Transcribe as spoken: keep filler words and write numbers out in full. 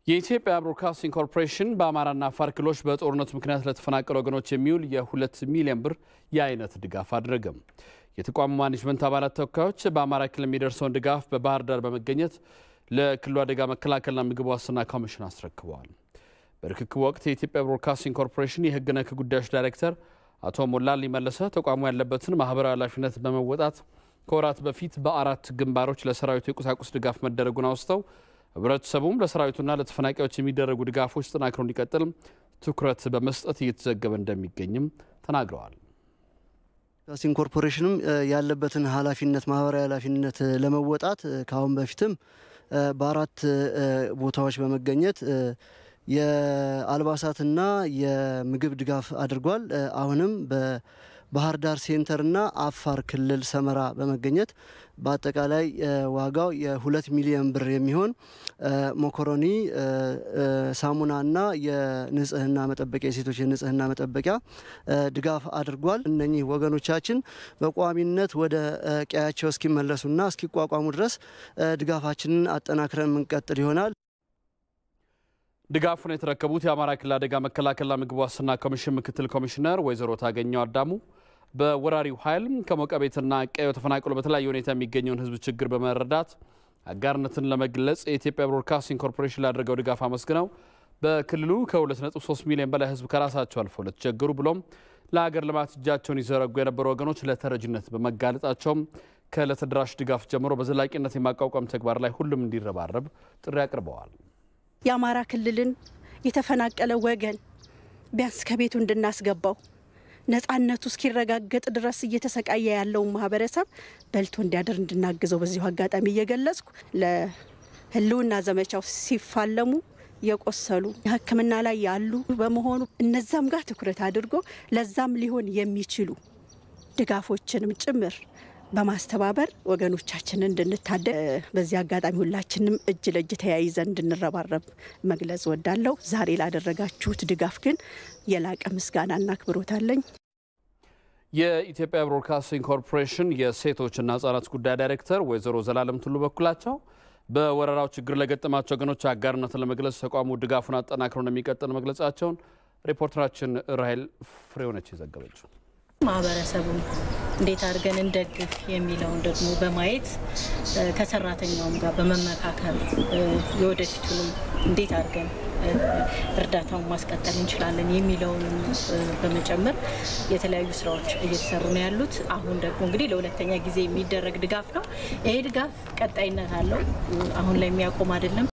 የኢትዮጵያ ብሮድካስቲንግ ኮርፖሬሽን በአማራና አፋር ክልሎች በጦርነት ምክንያት ለተፈናቀሉ ወገኖች የሚውል የሁለት ሚሊዮን ብር የዓይነት ድጋፍ አደረገ። የተቋሙ ማኔጅመንት አባላት ተወካዮች በአማራ ክልል የሚደርሰውን ድጋፍ በባህር ዳር በመገኘት ለክልሉ አደጋ መከላከልና ምግብ ዋስትና ኮሚሽን አስረክበዋል። በርክክቡ ወቅት የኢትዮጵያ ብሮድካስቲንግ ኮርፖሬሽን የህግ ነክ ጉዳዮች ዳይሬክተር አቶ ሞላሊ መለሰ ተቋሙ ያለበትን ማህበራዊ ኃላፊነት በመወጣት ከወራት በፊት በአራት ግንባሮች ለሰራዊቱ የቁሳቁስ ድጋፍ መደረጉን አውስተው ህብረተሰቡም ለሰራዊቱና ለተፈናቃዮች የሚደረጉ ድጋፎች ተጠናክረው እንዲቀጥል ትኩረት በመስጠት እየተዘገበ እንደሚገኝም ተናግረዋል። ብሮድካስቲንግ ኮርፖሬሽንም ያለበትን ኃላፊነት ማህበራዊ ኃላፊነት ለመወጣት ካሁን በፊትም በአራት ቦታዎች በመገኘት የአልባሳትና የምግብ ድጋፍ አድርጓል። አሁንም በባህር ዳር ሴንተርና አፋር ክልል ሰመራ በመገኘት በአጠቃላይ ዋጋው የሁለት ሚሊዮን ብር የሚሆን ሞኮሮኒ ሳሙናና የንጽህና መጠበቂያ የሴቶች የንጽህና መጠበቂያ ድጋፍ አድርጓል። እነኚህ ወገኖቻችን በቋሚነት ወደ ቀያቸው እስኪመለሱና እስኪቋቋሙ ድረስ ድጋፋችንን አጠናክረን እንቀጥል ይሆናል። ድጋፉን የተረከቡት የአማራ ክልል አደጋ መከላከልና ምግብ ዋስትና ኮሚሽን ምክትል ኮሚሽነር ወይዘሮ ታገኘው አዳሙ በወራሪው ኃይል ከሞቀ ቤትና ቀዮ ተፈናቅሎ በተለያየ ሁኔታ የሚገኘውን ህዝብ ችግር በመረዳት አጋርነትን ለመግለጽ የኢትዮጵያ ብሮድካስቲንግ ኮርፖሬሽን ላደረገው ድጋፍ አመስግነው በክልሉ ከሁለት ነጥብ ሶስት ሚሊዮን በላይ ህዝብ ከራሳቸው አልፎ ለተቸገሩ ብሎም ለሀገር ልማት እጃቸውን ይዘረጉ የነበሩ ወገኖች ለተረጅነት በመጋለጣቸው ከለተደራሽ ድጋፍ ጀምሮ በዘላቂነት የማቋቋም ተግባር ላይ ሁሉም እንዲረባረብ ጥሪ አቅርበዋል። የአማራ ክልልን የተፈናቀለ ወገን ቢያንስ ከቤቱ እንድናስገባው ነፃነቱ እስኪረጋገጥ ድረስ እየተሰቃየ ያለው ማህበረሰብ በልቶ እንዲያደር እንድናግዘው በዚሁ አጋጣሚ እየገለጽኩ ለህልውና ዘመቻው ሲፋለሙ የቆሰሉ የሕክምና ላይ ያሉ በመሆኑ እነዛም ጋር ትኩረት አድርጎ ለዛም ሊሆን የሚችሉ ድጋፎችንም ጭምር በማስተባበር ወገኖቻችንን እንድንታደግ በዚህ አጋጣሚ ሁላችንም እጅ ለእጅ ተያይዘን እንድንረባረብ መግለጽ ወዳለው ዛሬ ላደረጋችሁት ድጋፍ ግን የላቀ ምስጋናና አክብሮት አለኝ። የኢትዮጵያ ብሮድካስቲንግ ኮርፖሬሽን የሴቶችና ህጻናት ጉዳይ ዳይሬክተር ወይዘሮ ዘላለም ቱሉ በኩላቸው በወረራው ችግር ለገጠማቸው ወገኖች አጋርነትን ለመግለጽ ተቋሙ ድጋፉን አጠናክሮ እንደሚቀጥል መግለጻቸውን ሪፖርተራችን ራሄል ፍሬውነች ዘገበችው። ማህበረሰቡን እንዴት አድርገን እንደግፍ የሚለውን ደግሞ በማየት ከሰራተኛውም ጋር በመመካከል የወደፊቱን እንዴት አድርገን እርዳታውን ማስቀጠል እንችላለን የሚለውን በመጨመር የተለያዩ ስራዎች እየተሰሩ ነው ያሉት። አሁን ደግሞ እንግዲህ ለሁለተኛ ጊዜ የሚደረግ ድጋፍ ነው። ይሄ ድጋፍ ቀጣይነት አለው። አሁን ላይ የሚያቆም አይደለም።